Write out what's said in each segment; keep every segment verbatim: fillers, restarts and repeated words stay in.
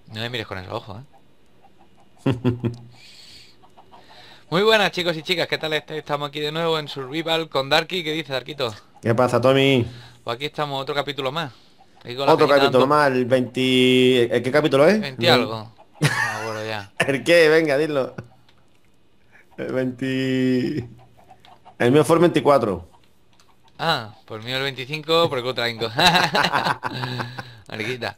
No me mires con el ojo, ¿eh? Muy buenas chicos y chicas, ¿qué tal estáis? Estamos aquí de nuevo en Survival con Darky. ¿Qué dice Darkito? ¿Qué pasa, Tommy? Pues aquí estamos, otro capítulo más. Aquí con las Otro gallinas capítulo dando más, el veinte... ¿El qué capítulo es? El veinte veinte... algo. No me acuerdo ya. ¿El qué? Venga, dilo. El veinte... El mío fue el veinticuatro. Ah, por mí el veinticinco, por el otro treinco. Mariquita.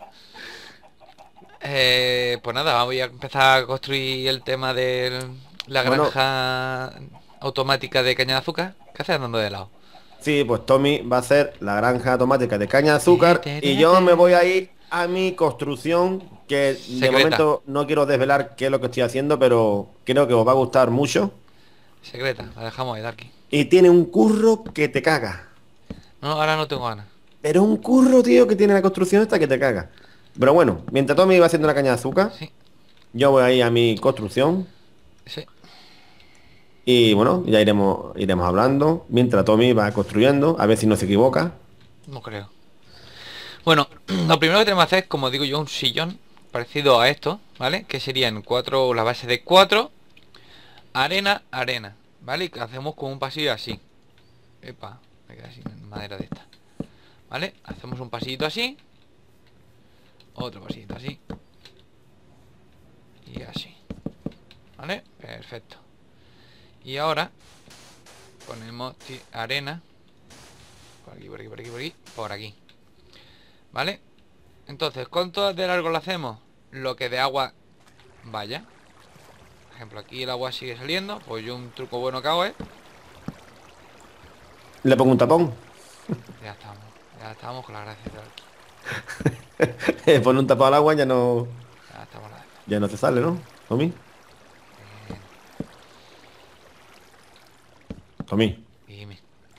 Eh, pues nada, voy a empezar a construir el tema de la Bueno, granja automática de caña de azúcar. ¿Qué haces andando de lado? sí, pues Tommy va a hacer la granja automática de caña de azúcar y yo me voy a ir a mi construcción, que de Secreta. momento no quiero desvelar qué es lo que estoy haciendo, pero creo que os va a gustar mucho. Secreta, la dejamos ahí, Darky. Y tiene un curro que te caga. No, ahora no tengo ganas. Pero un curro, tío, que tiene la construcción esta que te caga. Pero bueno, mientras Tommy va haciendo la caña de azúcar, Sí, yo voy a ir a mi construcción sí, y bueno, ya iremos, iremos hablando mientras Tommy va construyendo, a ver si no se equivoca. no creo. Bueno, lo primero que tenemos que hacer es, como digo yo, un sillón parecido a esto, ¿vale? Que serían cuatro, la base de cuatro, arena, arena, ¿vale? Y que hacemos con un pasillo así. Epa, me queda sin madera de esta. ¿Vale? Hacemos un pasillito así, otro pasillito así y así. ¿Vale? Perfecto. Y ahora ponemos arena por aquí, por aquí, por aquí, por aquí, por aquí. ¿Vale? Entonces, ¿cuánto de largo lo hacemos? Lo que de agua vaya. Por ejemplo, aquí el agua sigue saliendo. Pues yo un truco bueno que hago es... Le pongo un tapón. Ya estamos. Ya estamos con la gracia de aquí. Pone un tapón al agua, ya no, Ya estamos la de esto. ya no te sale, ¿no? Tommy, Bien. Tommy, Dime.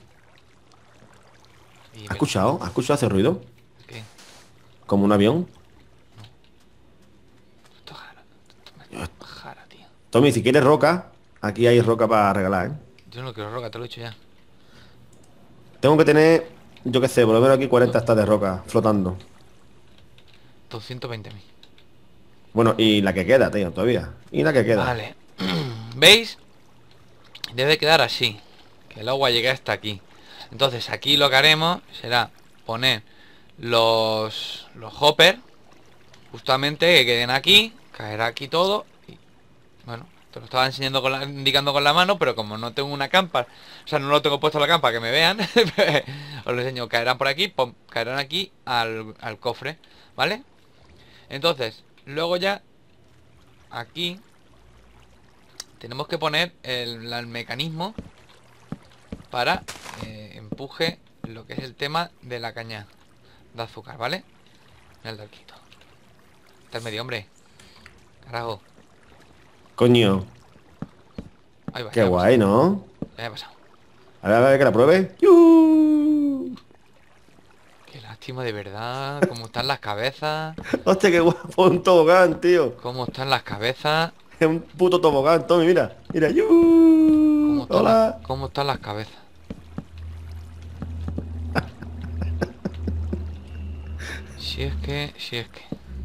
¿has Dímelo. escuchado? ¿Has escuchado ese ruido? ¿Qué? Como un avión. Esto es jara. Esto es jara, tío. Tommy, si quieres roca, aquí hay roca para regalar, ¿eh? Yo no quiero roca, te lo he dicho ya. Tengo que tener, yo qué sé, por lo menos aquí cuarenta hectáreas de roca flotando. doscientos veinte mil. Bueno, y la que queda, tío, todavía. Y la que queda. Vale. ¿Veis? Debe quedar así. Que el agua llegue hasta aquí. Entonces aquí lo que haremos será poner los, los hoppers. Justamente que queden aquí. Caerá aquí todo. Y bueno, te lo estaba enseñando con la, indicando con la mano. Pero como no tengo una campa, o sea, no lo tengo puesto en la campa que me vean. Os lo enseño. Caerán por aquí. Pum, caerán aquí al, al cofre. ¿Vale? Entonces, luego ya aquí tenemos que poner el, el mecanismo para eh, empuje lo que es el tema de la caña de azúcar, ¿vale? Mira el darquito. Está el medio, hombre. Carajo. Coño, Ahí va, qué ya me ha pasado. guay, ¿no? Ya me ha pasado. A ver, a ver, que la pruebe. ¡Yu! Qué lástima, de verdad. Cómo están las cabezas. Hostia, qué guapo, un tobogán, tío. Cómo están las cabezas. Es un puto tobogán, Tommy, mira. Mira, ¡yu! Cómo están las, Hola. cómo están las cabezas. Si es que, si es que.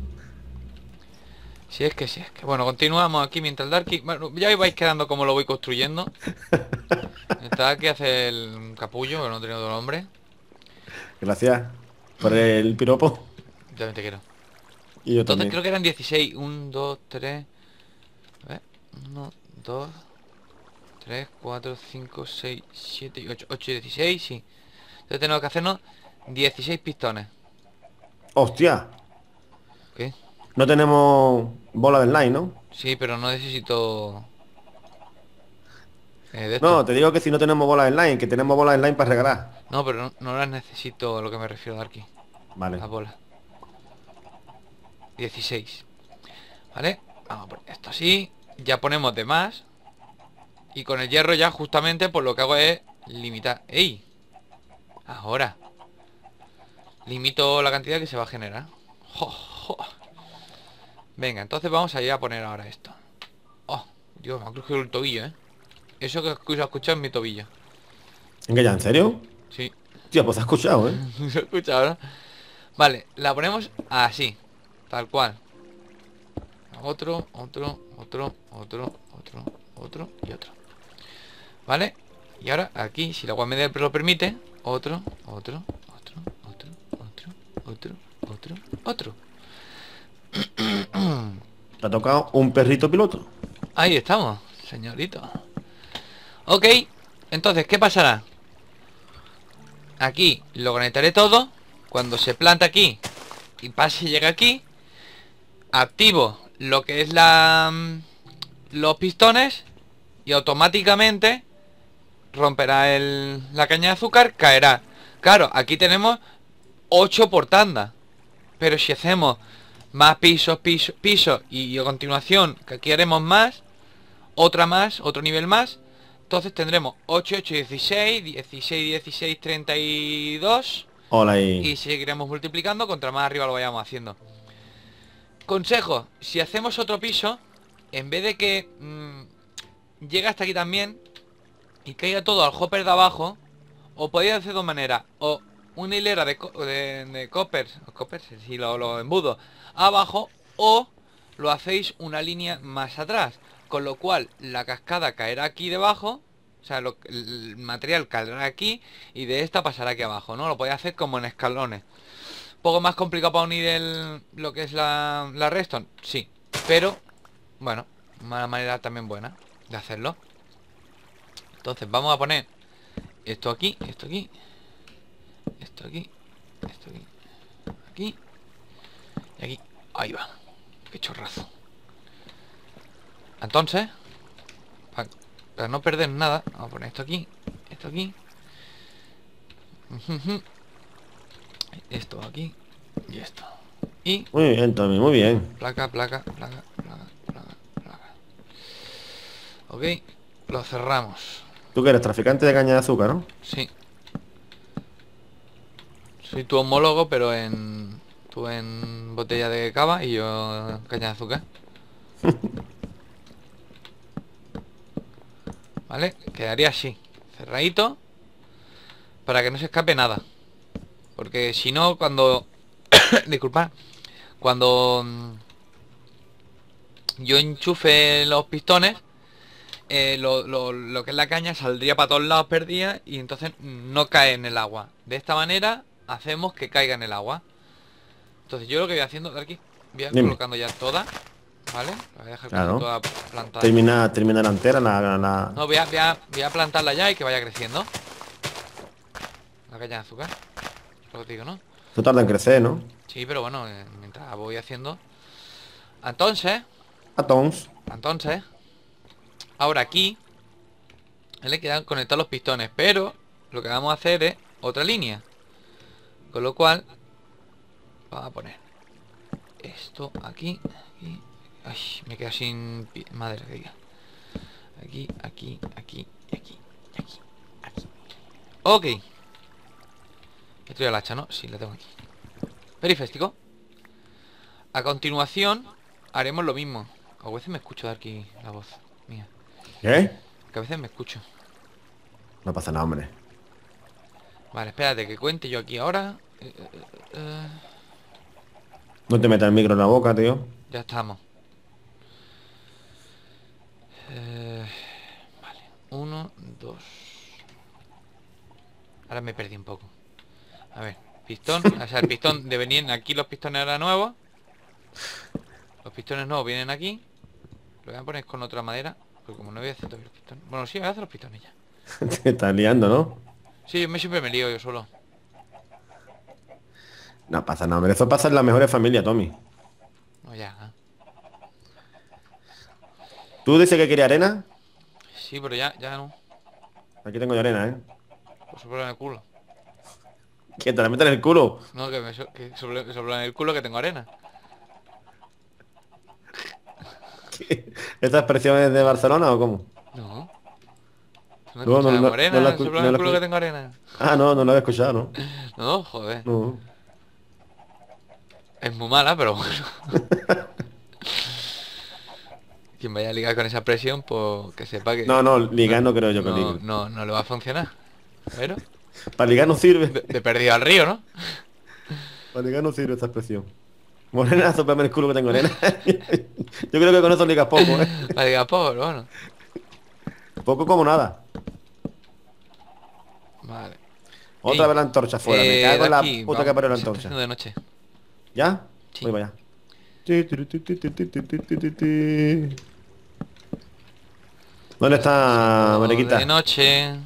Si es que, si es que. Bueno, continuamos aquí mientras el Darky... Bueno, ya vais quedando como lo voy construyendo. El Darky hace el capullo, que no tiene otro nombre. Gracias por el piropo. Yo también te quiero. Y yo Entonces también. creo que eran dieciséis. uno, dos, tres. A ver. uno, dos, tres, cuatro, cinco, seis, siete y ocho. ocho y dieciséis, sí. Entonces tenemos que hacernos dieciséis pistones. Hostia. ¿Qué? No tenemos bola del line, ¿no? Sí, pero no necesito... eh, de esto. No, te digo que si no tenemos bola del line, que tenemos bola del line para regalar. No, pero no, no las necesito a lo que me refiero de aquí. Vale. Las bolas. dieciséis. ¿Vale? Vamos a poner esto así. Ya ponemos de más. Y con el hierro ya justamente pues lo que hago es limitar. ¡Ey! Ahora limito la cantidad que se va a generar. Jo, jo. Venga, entonces vamos a ir a poner ahora esto. Oh, Dios, me ha crujido el tobillo, ¿eh? Eso que escucho, escuchado en mi tobillo. ¿En ya? ¿En serio? Sí, Tío, pues has escuchado, ¿eh? se escucha ahora. Vale, la ponemos así. Tal cual. otro, otro, otro, otro, otro, otro y otro. ¿Vale? Y ahora aquí, si la agua media lo permite, otro, otro, otro, otro, otro, otro, otro, otro. Te ha tocado un perrito piloto. Ahí estamos, señorito. Ok, entonces, ¿qué pasará? Aquí lo conectaré todo. Cuando se planta aquí y pase y llega aquí, activo lo que es la los pistones y automáticamente romperá el, la caña de azúcar, caerá. Claro, aquí tenemos ocho por tanda. Pero si hacemos más pisos, pisos, pisos y a continuación, que aquí haremos más, otra más, otro nivel más, entonces tendremos ocho, ocho, dieciséis, dieciséis, dieciséis, treinta y dos. Hola ahí. Y seguiremos multiplicando contra más arriba lo vayamos haciendo. Consejo, si hacemos otro piso, en vez de que mmm, llegue hasta aquí también y caiga todo al hopper de abajo, o podéis hacer de dos maneras. O una hilera de, co de, de coppers, coppers, si lo, lo embudo abajo, o lo hacéis una línea más atrás, con lo cual la cascada caerá aquí debajo. O sea, lo, el material caerá aquí y de esta pasará aquí abajo, ¿no? Lo podéis hacer como en escalones. Un poco más complicado para unir el, lo que es la, la redstone, sí. Pero, bueno, una manera también buena de hacerlo. Entonces vamos a poner esto aquí, esto aquí, esto aquí, esto aquí, aquí y aquí. Ahí va. Qué chorrazo. Entonces, para, para no perder nada, vamos a poner esto aquí, esto aquí, esto aquí y esto. Y muy bien, Tommy, muy bien. Placa, placa, placa, placa, placa, placa. Ok, lo cerramos. Tú que eres traficante de caña de azúcar, ¿no? Sí. Soy tu homólogo, pero en... Tú en botella de cava y yo en caña de azúcar. ¿Vale? Quedaría así, cerradito, para que no se escape nada. Porque si no, cuando... Disculpa. Cuando yo enchufe los pistones, eh, lo, lo, lo que es la caña saldría para todos lados perdida y entonces no cae en el agua. De esta manera hacemos que caiga en el agua. Entonces yo lo que voy haciendo de aquí, voy a Dime. colocando ya toda, ¿vale? La voy a dejar Claro. toda plantada. Termina, termina la entera, la... la... No, voy a, voy, a, voy a plantarla ya y que vaya creciendo la caña de azúcar. Lo que te digo, ¿no? Esto tarda en crecer, ¿no? Sí, pero bueno, eh, mientras voy haciendo. Entonces, Atons. entonces, ahora aquí le quedan conectar los pistones, pero lo que vamos a hacer es otra línea. Con lo cual, vamos a poner esto aquí, aquí. Ay, me quedo sin pi- madera que diga. Aquí, aquí, aquí, y aquí, y aquí, aquí. Ok. Esto ya la hacha, ¿no? Sí, la tengo aquí. Periférico. A continuación haremos lo mismo. A veces me escucho de aquí la voz mía. ¿Qué? Que a veces me escucho. No pasa nada, hombre. Vale, espérate que cuente yo aquí ahora. Eh, eh, eh, eh. No te metas el micro en la boca, tío. Ya estamos. Eh, vale. Uno, dos. Ahora me perdí un poco. A ver, pistón. O sea, el pistón de venir aquí, los pistones ahora nuevos. Los pistones nuevos vienen aquí. Lo voy a poner con otra madera. Porque como no voy a hacer todavía los pistones. Bueno, sí, voy a hacer los pistones ya. Te estás liando, ¿no? Sí, yo me siempre me lío yo solo. No pasa nada, hombre. Eso pasa en las mejores familias, Tommy. No, ya. ¿Eh? ¿Tú dices que quería arena? Sí, pero ya, ya no. Aquí tengo yo arena, ¿eh? Pues sopla en el culo. ¿Quién te la mete en el culo? No, que me so que sopla, sopla en el culo que tengo arena. ¿Qué? ¿Esta expresión es de Barcelona o cómo? No. ¿No No, no, escuchas no, arena? no la escu- ¿Sopla en no el la culo escu- que tengo arena? Ah, no, no lo he escuchado, ¿no? No, joder. No. Es muy mala, pero bueno. Quien vaya a ligar con esa presión, pues que sepa que... No, no, ligar no creo yo que no, ligue. no, no le va a funcionar. Pero, Para ligar no sirve. de, de perdido al río, ¿no? Para ligar no sirve esta expresión. Morena, soplarme el culo que tengo, nena. Yo creo que con eso ligas poco, ¿eh? La diga por, bueno. Poco como nada. Vale. Otra Ey, vez la antorcha fuera. Me eh, cago de en la aquí, puta que vamos. parió la Se está antorcha. haciendo de noche. ¿Ya? Sí. Voy para allá. Ti, ti, ti, ti, ti, ti, ti, ti, ti, ti, ti. ¿Dónde Se está está, haciendo de mariquita? noche.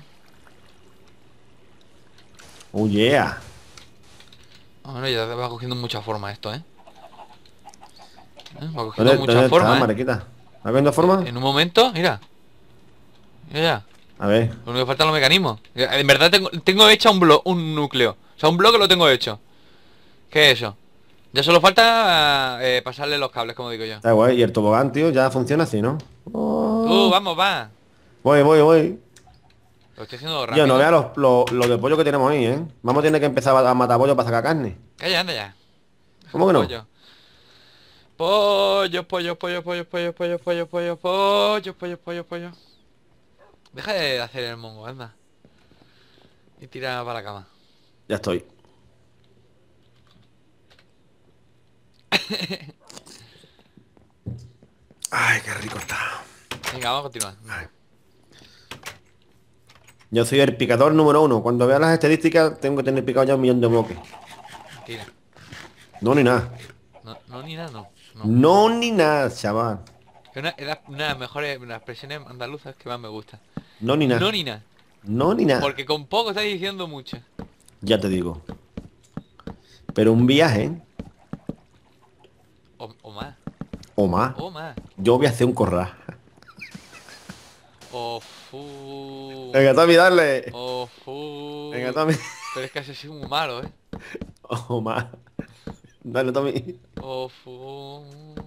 Oh, yeah. Bueno, ya va cogiendo mucha forma esto, ¿eh? ¿Eh? Va cogiendo ¿Dónde, mucha dónde está, forma, ¿eh? mariquita? ¿Va viendo Eh, forma? En un momento, mira. Mira ya. A ver. Lo único que falta es los mecanismos. Eh, En verdad tengo, tengo hecha un blo un núcleo. O sea, un bloque lo tengo hecho. ¿Qué es eso? Ya solo falta eh, pasarle los cables, como digo yo. Está guay. Y el tobogán, tío, ya funciona así, ¿no? Tú, Oh. vamos, va. Voy, voy, voy. Lo estoy haciendo Yo no rápido. vea los, los, los de pollo que tenemos ahí, ¿eh? Vamos a tener que empezar a matar pollo para sacar carne. Calla, anda ya. ¿Cómo que no? Pollo. Pollo, pollo, pollo, pollo, pollo, pollo, pollo, pollo, pollo, pollo, pollo, pollo. Deja de hacer el mongo, anda. Y tira para la cama. Ya estoy. Ay, qué rico está. Venga, vamos a continuar. Yo soy el picador número uno. Cuando vea las estadísticas, tengo que tener picado ya un millón de bloques. Mentira. No, ni nada. No, no, ni nada, no. No. No, ni nada, chaval. Es una, es la- una de las mejores una de las expresiones andaluzas que más me gusta. No, ni nada. No ni nada. No, ni nada. Porque con poco estás diciendo mucho. Ya te digo. Pero un viaje, O, o más. o más, O más. yo voy a hacer un corral. O fu. Venga, Tommy, dale. O fu. Venga, Tommy. Pero es que has sido muy malo, eh. O más. Dale, Tommy. O fu.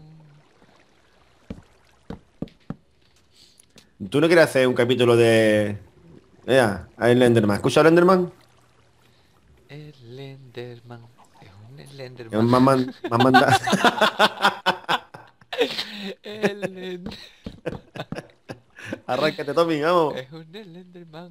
¿Tú no quieres hacer un capítulo de... Mira, el Enderman? ¿Escucha el Enderman? El Enderman. Es un Es Slenderman. más man- más manda- El Enderman. Arráncate, Tommy, vamos. Es un Slenderman.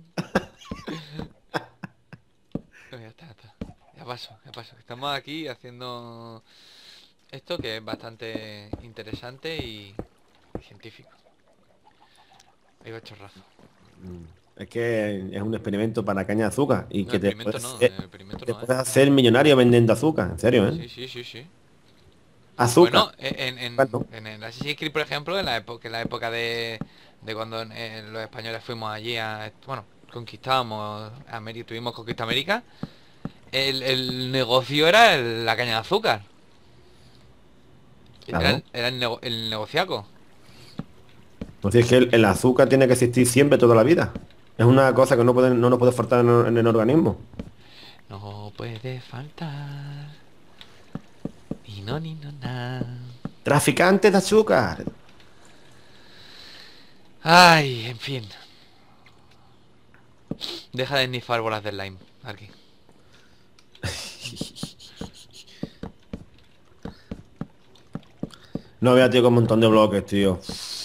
No, ya está, ya está. Ya paso, ya paso. Estamos aquí haciendo esto que es bastante interesante y, y científico. Ahí va chorrazo. Es que es un experimento para caña de azúcar y No, que te experimento puedes, no, hacer, el experimento te no, ¿eh? puedes hacer millonario vendiendo azúcar, en serio, ¿eh? Sí, sí, sí, sí. Azúcar. Bueno, en, en, Bueno, en el Assassin's Creed, por ejemplo, en la época, en la época de, de cuando eh, los españoles fuimos allí a, bueno, conquistábamos América, tuvimos conquista América, el, el negocio era el- la caña de azúcar. Era, claro. el- era el, nego- el negociaco. Entonces es que el, el azúcar tiene que existir siempre toda la vida. Es una cosa que no puede, no nos puede faltar en, el- en el organismo. No puede faltar. Ni no, ni no, nada. Traficantes de azúcar. Ay, en fin. Deja de snifar bolas de slime, aquí. No vea, tío, con un montón de bloques, tío.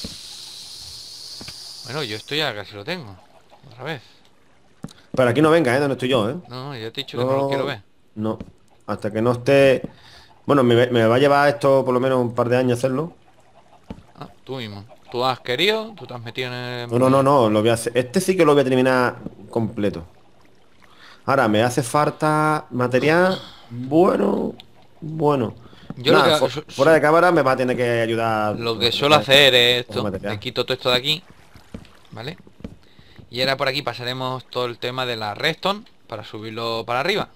Bueno, yo esto ya casi lo tengo. Otra vez. Pero aquí no venga, ¿eh? Donde estoy yo, ¿eh? No, no, yo te he dicho que no lo quiero ver. No. Hasta que no esté... Bueno, me, me va a llevar esto por lo menos un par de años hacerlo. Ah, tú mismo. Tú has querido, tú te has metido en el... No, no, no, no, lo voy a hacer. Este sí que lo voy a terminar completo. Ahora, me hace falta material bueno, bueno. Yo Nada, lo fu- que, su- fuera de cámara me va a tener que ayudar. lo que suelo hacer es Ese esto. material. Le quito todo esto de aquí. ¿Vale? Y ahora por aquí pasaremos todo el tema de la redstone para subirlo para arriba.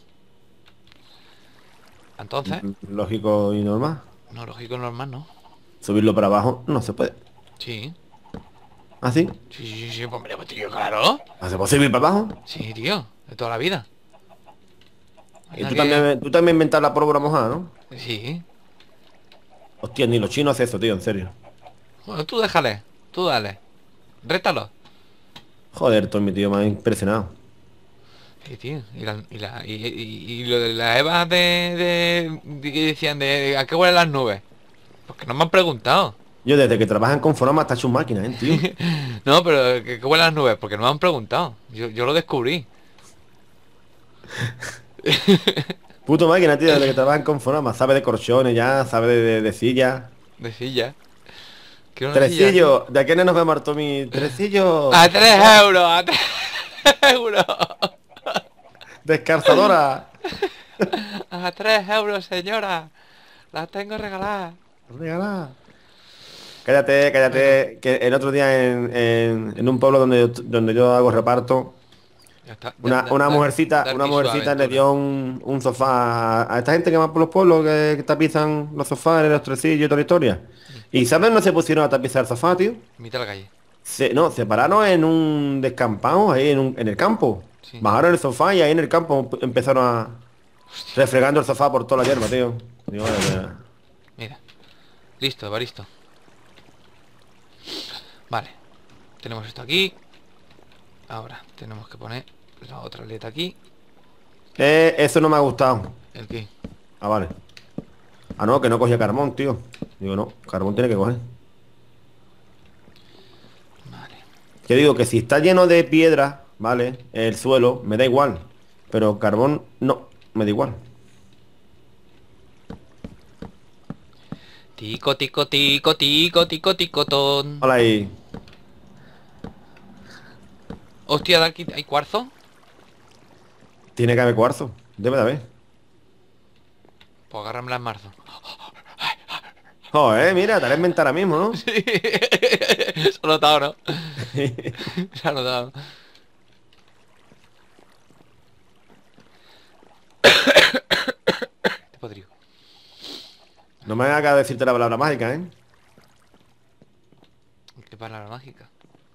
Entonces, Lógico y normal. no, lógico normal, ¿no? Subirlo para abajo no se puede. Sí. ¿Así? Sí, sí, sí, sí, pues, hombre, pues tío, claro. ¿No se puede subir para abajo? Sí, tío, de toda la vida. Y Anda tú que- también, tú también inventas la pólvora mojada, ¿no? Sí. Hostia, ni los chinos hacen eso, tío, en serio. Bueno, tú déjale, tú dale. Rétalo. Joder, Tommy, tío, me ha impresionado. Sí, tío. Y, la, y, la, y, y- y lo de las evas de, de, de que decían de ¿a qué huelen las nubes? Porque no me han preguntado. Yo desde que trabajan con Forama hasta hecho un máquina, ¿eh, tío? No, pero ¿qué, qué huelen las nubes? Porque no me han preguntado. Yo, yo lo descubrí. Puto máquina, tío, de que trabajan con Fonama. Sabe de colchones ya, sabe de, de, de sillas. De silla. Quiero una silla así. Tresillo, ¿de a qué no nos ve Martomi? Tresillo, A tres euros, a tres euros. descarzadora. A tres euros, señora. Las tengo regaladas. Regalá. Cállate, Bueno, cállate, que el otro día en, en- en un pueblo donde yo, donde yo hago reparto, ya está. Ya, una, da- una dar, mujercita, una Darky su mujercita le aventura. dio un, un sofá a, a esta gente que va por los pueblos que, que tapizan los sofás, los tresillos y toda la historia. Sí. ¿Y sabes no se pusieron a tapizar el sofá, tío? Mitad de la calle. Se, no, se pararon en un descampado, ahí en, un- en el campo. Sí. Bajaron el sofá y ahí en el campo empezaron a Hostia. refregando el sofá por toda la hierba, tío. Digo, vaya, vaya. Mira. Listo, Evaristo. Vale. Tenemos esto aquí. Ahora tenemos que poner la otra aleta aquí. Eh, eso no me ha gustado. ¿El qué? Ah, vale. Ah, no, que no cogía carbón, tío. Digo, no, carbón tiene que coger. Vale. Yo digo que si está lleno de piedra, ¿vale? El suelo, me da igual. Pero carbón, no, me da igual. Tico, tico, tico, tico, tico, ticotón. Hola ahí. Hostia, de aquí hay cuarzo. Tiene que haber cuarzo. Debe de haber. Pues agárramela en marzo. Joder, mira, te la he inventado ahora mismo, ¿no? Sí. Se ha notado, ¿no? Se ha notado. Te podrido. No me hagas decirte la palabra mágica, ¿eh? Qué palabra mágica.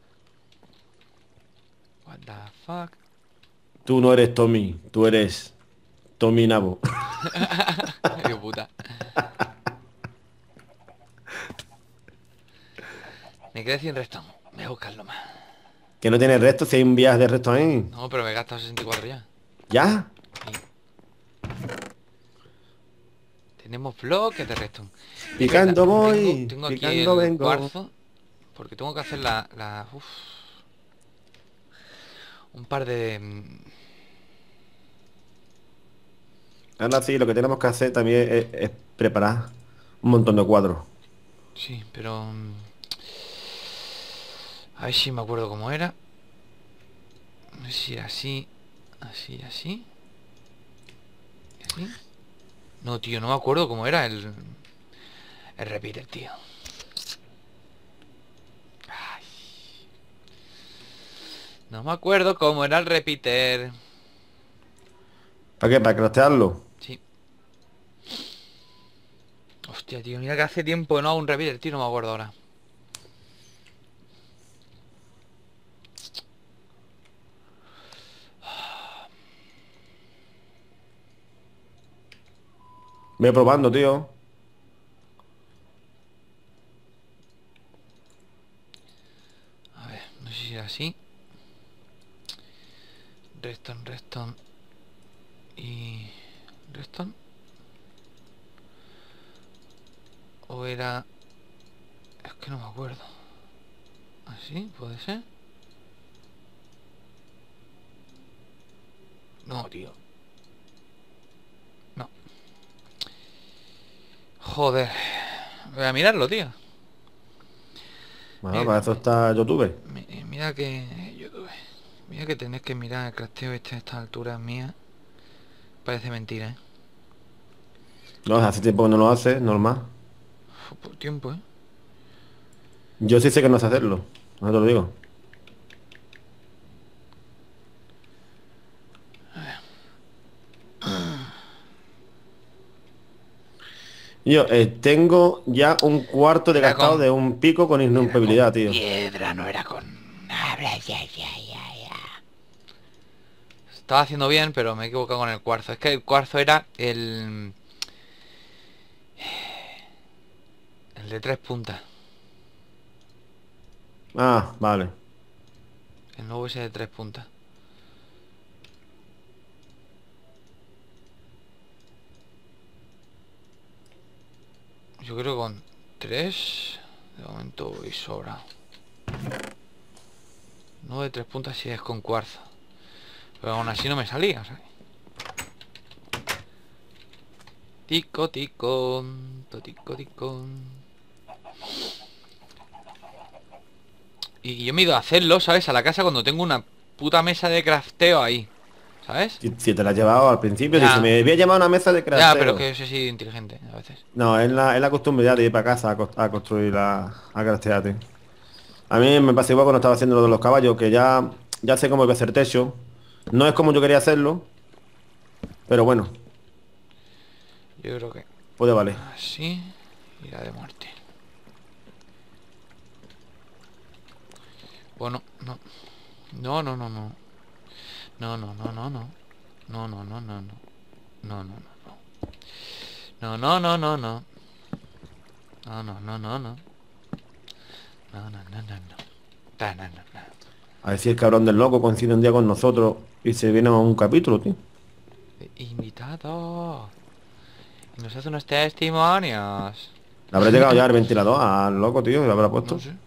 What the fuck. Tú no eres Tommy, tú eres Tommy Nabo. Dios puta. Me quedé sin resto. Voy a buscarlo más. Que no tiene resto, si hay un viaje de resto ahí. No, pero me he gastado sesenta y cuatro ya. ¿Ya? Sí. Tenemos bloques de redstone. Es Picando verdad, voy, tengo, tengo aquí picando el vengo. cuarzo. Porque tengo que hacer la... la uf. Un par de... mm, Ahora sí, lo que tenemos que hacer también es, es preparar un montón de cuadros. Sí, pero... mm, a ver si me acuerdo cómo era. A ver si era así. Así, así. Así. No, tío, no me acuerdo cómo era el... El repeater, tío. Ay. No me acuerdo cómo era el repeater. ¿Para qué? ¿Para craftearlo? Sí. Hostia, tío, mira que hace tiempo que no hago un repeater, tío, no me acuerdo ahora. Voy probando, tío. A ver, no sé si era así. Redstone, redstone. Y... redstone. O era... Es que no me acuerdo. ¿Así? ¿Puede ser? No, tío. No. Joder. Voy a mirarlo, tío. Bueno, Mira, para eso está YouTube. mi- mira que... YouTube. Mira que tenés que mirar el crafteo este a estas alturas mías. Parece mentira, ¿eh? No, hace tiempo que no lo hace, normal. Uf, por tiempo, ¿eh? Yo sí sé que no sé hacerlo. No te lo digo. Y Yo eh, tengo ya un cuarto de Era gastado con... de un pico con Era irrompibilidad, con tío. piedra, no era con... Estaba haciendo bien, pero me he equivocado con el cuarzo. Es que el cuarzo era el... El de tres puntas. Ah, vale. El nuevo ese de tres puntas. Yo creo que con tres... De momento voy sobra. Nuevo de tres puntas si es con cuarzo. Pero aún así no me salía, ¿sabes? Tico, tico. Tico, tico. Y yo me he ido a hacerlo, ¿sabes? A la casa cuando tengo una puta mesa de crafteo ahí. ¿Sabes? Si, si te la has llevado al principio, dice, Ya. me voy a llamar a una mesa de Ya, pero crafteo. es que yo soy así inteligente a veces. No, es la, es la costumbre ya de ir para casa a, cos- a construir, a, a craftear, tío. A mí me pasa igual cuando estaba haciendo lo de los caballos, que ya, ya sé cómo hay que hacer techo. No es como yo quería hacerlo, pero bueno, Yo creo que puede valer. así y la de muerte. Bueno, no. No, no, no, no. No, no, no, no, no. No, no, no, no, no. No, no, no, no. No, no, no, no, no. No, no, no, no, no. No, no, no, no, no. Ta, no, no, no. A ver si el cabrón del loco coincide un día con nosotros y se viene a un capítulo, tío. Invitado. Y nos hace unos testimonios. Le habrá llegado ya el ventilador al loco, tío, y lo habrá No puesto. sé.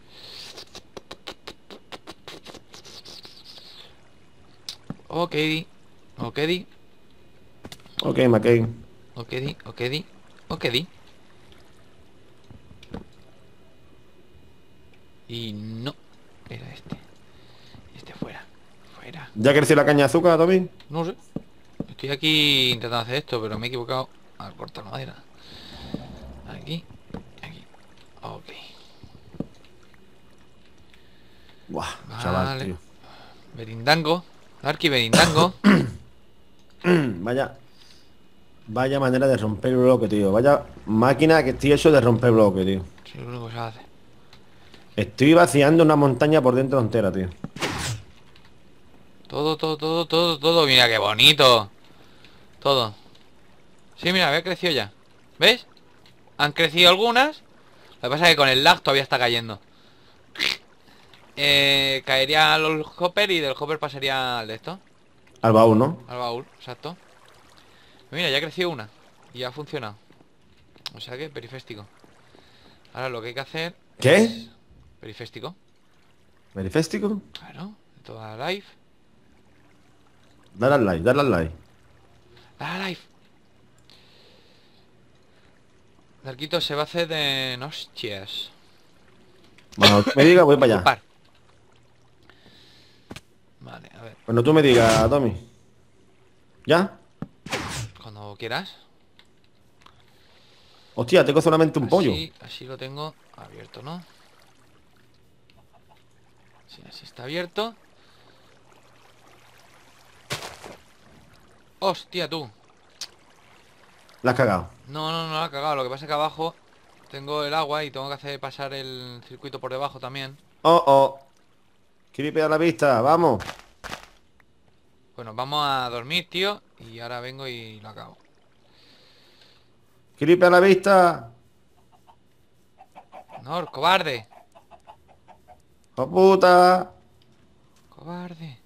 Ok, di. Ok, di. Ok, McCain. Ok, di. Ok, di. Ok, di. Y no. Era este. Este fuera. Fuera. ¿Ya creció la caña de azúcar, Tommy? No sé. Estoy aquí intentando hacer esto, pero me he equivocado al cortar madera. Aquí. Aquí. Ok. Buah, chaval, Vale. tío. Berindango. Darky Berindango. Vaya, vaya manera de romper el bloque, tío. Vaya máquina que estoy hecho de romper bloque, tío. Sí, lo único que se hace. Estoy vaciando una montaña por dentro entera, tío. Todo, todo, todo, todo, todo. Mira qué bonito. Todo. Sí, mira, había crecido ya. ¿Ves? Han crecido algunas. Lo que pasa es que con el lag todavía está cayendo. Eh, caería al hopper y del hopper pasaría al de esto. Al baúl, ¿no? Al baúl, exacto. Mira, ya ha crecido una. Y ya ha funcionado. O sea que, periférico. Ahora lo que hay que hacer ¿Qué? es... Periférico. ¿Manifestico? Claro, de toda la live. Dale al like, dale al like. La live. Darquito se va a hacer de... Hostias. Bueno, tú me digas, voy para allá. Ocupar. Vale, a ver. Cuando tú me digas, Tommy. ¿Ya? Cuando quieras. Hostia, tengo solamente un pollo. Así, así lo tengo abierto, ¿no? Sí, así está abierto. Hostia, tú. La has cagado. No, no, no la he cagado. Lo que pasa es que abajo tengo el agua y tengo que hacer pasar el circuito por debajo también. Oh, oh. Creepy a la vista, vamos. Bueno, vamos a dormir, tío. Y ahora vengo y lo acabo. Creepy a la vista. No, cobarde. ¡Oh, puta! Cobarde.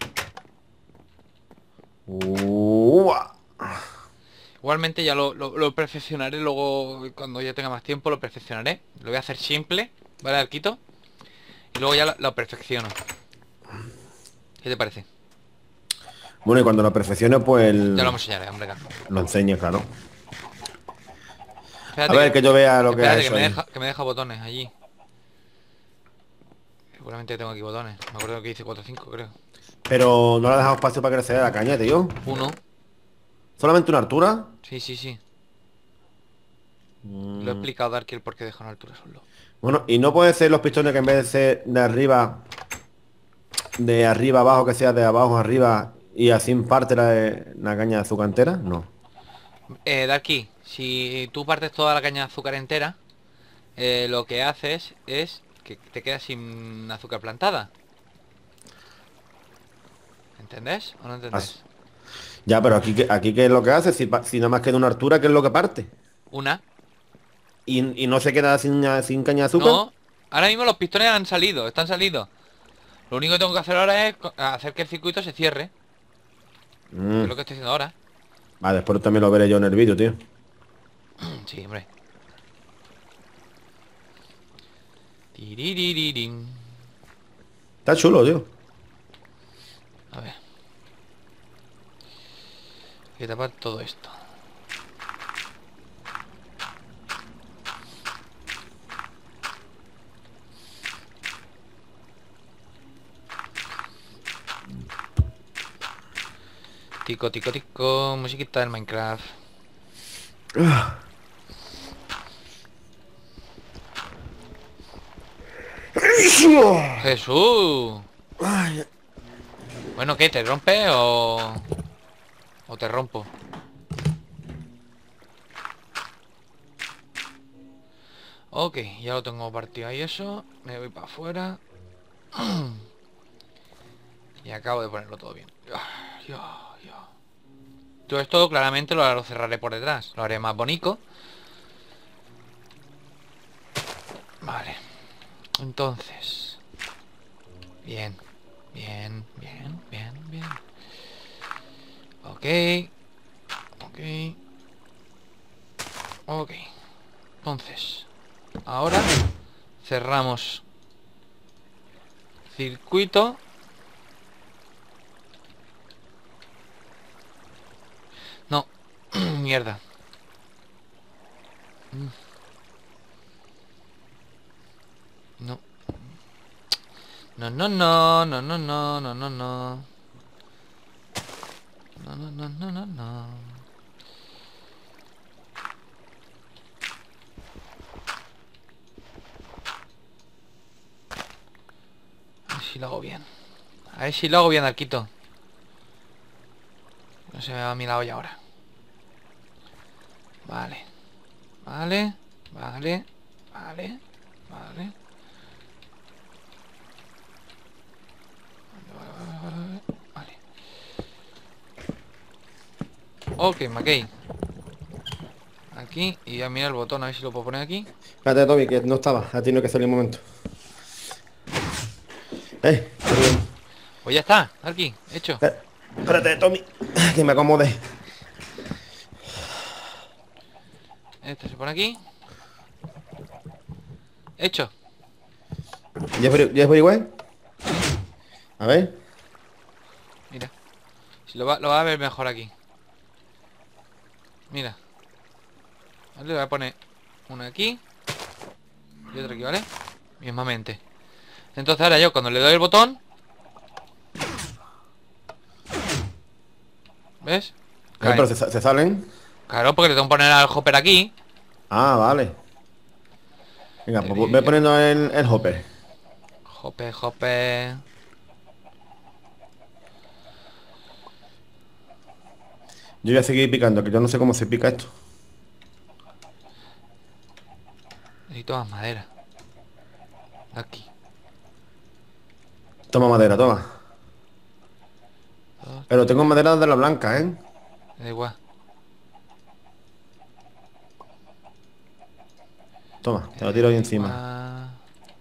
Uah. Igualmente ya lo, lo, lo perfeccionaré luego. Cuando ya tenga más tiempo lo perfeccionaré. Lo voy a hacer simple, ¿vale, Arquito? Y luego ya lo, lo perfecciono. ¿Qué te parece? Bueno, y cuando lo perfeccione, pues el- Ya lo enseñaré, hombre, gato. lo enseñe, claro. Espérate A ver, que yo vea lo que ha espérate, que hecho me ahí. deja, que me deja botones allí. Seguramente tengo aquí botones. Me acuerdo que hice cuatro o cinco, creo. Pero no le ha dejado espacio para crecer la caña, tío. Uno. ¿Solamente una altura? Sí, sí, sí. Mm. Lo he explicado a Darky el por qué deja una altura solo. Bueno, y no puede ser los pistones que en vez de ser de arriba, de arriba abajo, que sea de abajo arriba y así en parte la, la caña de azúcar entera, no. Eh, Darky, si tú partes toda la caña de azúcar entera, eh, lo que haces es que te quedas sin azúcar plantada. ¿Entendés o no entendés? Ya, pero aquí, ¿qué- aquí ¿qué es lo que hace? Si, pa- si nada más queda una altura, ¿qué es lo que parte? Una. ¿Y, y no se queda sin, sin caña de azúcar? No. Ahora mismo los pistones han salido, están salidos. Lo único que tengo que hacer ahora es co- hacer que el circuito se cierre. Que Mm. es lo que estoy haciendo ahora. Va, después también lo veré yo en el vídeo, tío. Sí, hombre. Tiririririn. Está chulo, tío. A ver. Hay que tapar todo esto. Tico, tico, tico. Musiquita del Minecraft. Jesús. Bueno, ¿qué? ¿Te rompe o...? ¿O te rompo? Ok, ya lo tengo partido ahí eso. Me voy para afuera. Y acabo de ponerlo todo bien. Ya, ya. Todo esto claramente lo, lo cerraré por detrás. Lo haré más bonito. Vale. Entonces. Bien. Bien, bien, bien, bien. Ok. Ok. Ok. Entonces. Ahora cerramos circuito. No. Mierda. No. No, no, no, no, no, no, no, no, no. No, no, no, no, no, no. A ver si lo hago bien. A ver si lo hago bien, Arquito. No se me va a mi lado ya ahora. Vale. Vale. Vale. Vale. Vale. Vale. Ok, McKay. Aquí. Y ya mira el botón, a ver si lo puedo poner aquí. Espérate, Toby, que no estaba. Ha tenido que salir un momento. ¡Eh! Pues ya está, aquí, hecho. Espérate, espérate, Tommy, que me acomode. Este se pone aquí. Hecho. ¿Ya es very- ya es very igual? A ver. Mira. Si lo va, lo va a ver mejor aquí. Mira. Vale, le voy a poner una aquí. Y otra aquí, ¿vale? Mismamente. Entonces ahora yo cuando le doy el botón, ¿ves? A ver, pero Caen. se, sa- se salen. Claro, porque le tengo que poner al hopper aquí. Ah, vale. Venga, Te pues voy digo. poniendo el, el hopper. Hopper, hopper. Yo voy a seguir picando, que yo no sé cómo se pica esto. Necesito más madera. Aquí. Toma madera, toma. Dos, Pero tengo madera de la blanca, ¿eh? me da igual. Toma, te lo Me tiro ahí da encima. igual.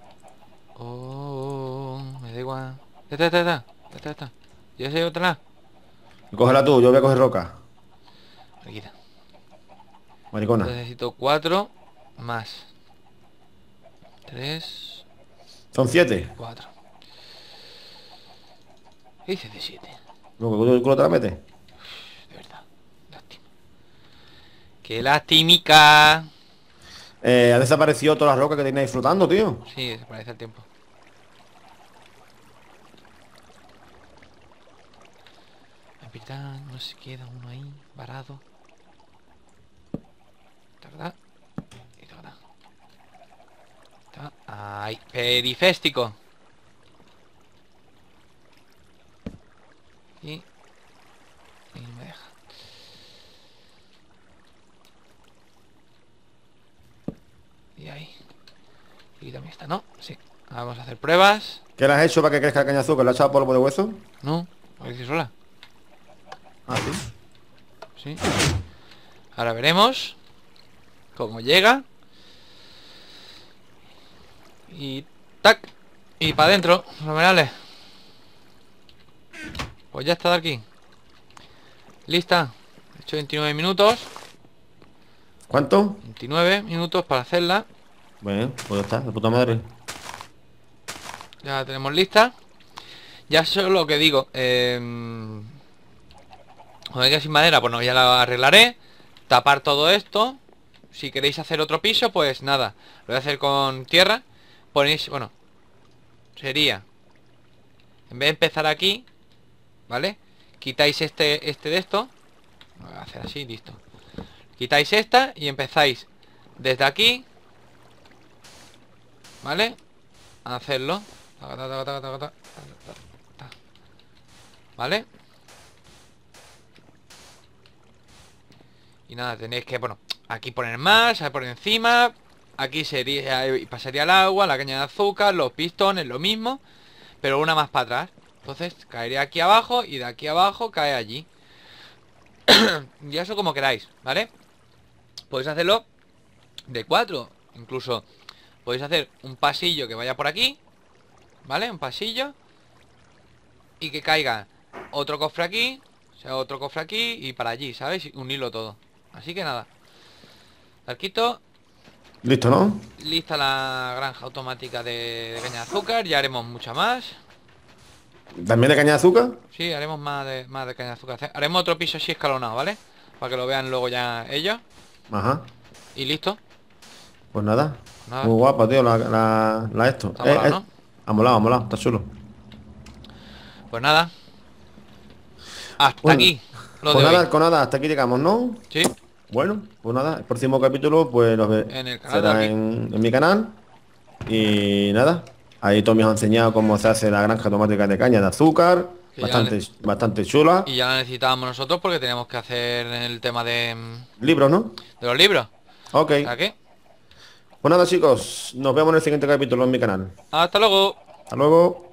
Oh, me da igual. Ya está, ya está, ya está. Ya está, ya está. Ya sé otra. Cógela tú, yo voy a coger roca. Aquí está. Maricona. Entonces necesito cuatro más tres Son y siete. cuatro. ¿Qué dices de siete? Luego el culo te la metes. De verdad. Lástima. ¡Qué lastimica! Eh, ha desaparecido todas las rocas que tenéis flotando, tío. Sí, desaparece el tiempo. Capitán, no se queda uno ahí, varado. ¿Verdad? Y tarda. ¡Ay! ¡Periféstico! Y... Y no me deja. Y ahí. Y aquí también está, ¿no? Sí. Vamos a hacer pruebas. ¿Qué le has hecho para que crezca el caña de azúcar? ¿Le has echado polvo de hueso? No, a ver si sola. Ah, sí. Sí. Ahora veremos cómo llega. Y... ¡Tac! Y para adentro, fenomenales. Pues ya está de aquí. Lista. He hecho veintinueve minutos. ¿Cuánto? veintinueve minutos para hacerla. Bueno, pues ya está, de puta madre. Ya la tenemos lista. Ya solo lo que digo. Eh, cuando me quede sin madera, pues no, ya la arreglaré. Tapar todo esto. Si queréis hacer otro piso, pues nada. Lo voy a hacer con tierra. Ponéis, bueno, sería, en vez de empezar aquí, ¿vale? quitáis este, este de esto. Voy a hacer así, listo. Quitáis esta y empezáis desde aquí, ¿vale? A hacerlo. ¿Vale? Y nada, tenéis que, bueno, aquí poner más, por encima. Aquí sería, pasaría el agua, la caña de azúcar, los pistones, lo mismo, pero una más para atrás. Entonces caería aquí abajo y de aquí abajo cae allí. Y eso como queráis, ¿vale? Podéis hacerlo de cuatro. Incluso podéis hacer un pasillo que vaya por aquí, ¿vale? Un pasillo. Y que caiga otro cofre aquí, o sea, otro cofre aquí y para allí, ¿sabes? Y unirlo todo. Así que nada. Arquito. Listo, ¿no? Lista la granja automática de, de caña de azúcar. Ya haremos mucha más. ¿También de caña de azúcar? Sí, haremos más de, más de caña de azúcar. Haremos otro piso así escalonado, ¿vale? Para que lo vean luego ya ellos. Ajá. Y listo. Pues nada. Nada. Muy guapa, tío, la, la, la esto. Está Eh, molado, eh, ¿no? Ha molado, ha molado, está chulo. Pues nada. Hasta Bueno, aquí lo pues de nada, hoy. con nada, hasta aquí llegamos, ¿no? Sí, Bueno, pues nada, el próximo capítulo pues lo ve- en el canal de será aquí. en, en mi canal. Y nada, ahí Tommy os ha enseñado cómo se hace la granja automática de caña de azúcar. Que ya Bastante, bastante chula. Y ya la necesitábamos nosotros porque tenemos que hacer el tema de, Libros, ¿no? de los libros. Ok. ¿Para qué? Pues nada, chicos, nos vemos en el siguiente capítulo en mi canal. Hasta luego. Hasta luego.